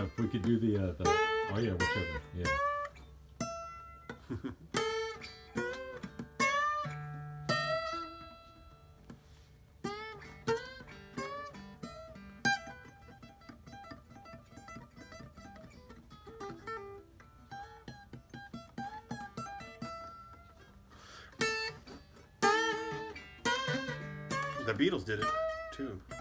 If we could do the oh yeah, whichever, yeah. The Beatles did it too.